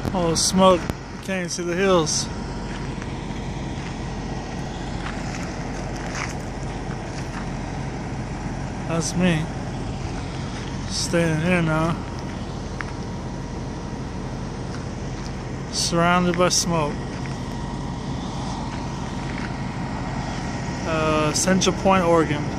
Oh, smoke. You can't even see the hills. That's me. Staying here now. Surrounded by smoke. Central Point, Oregon.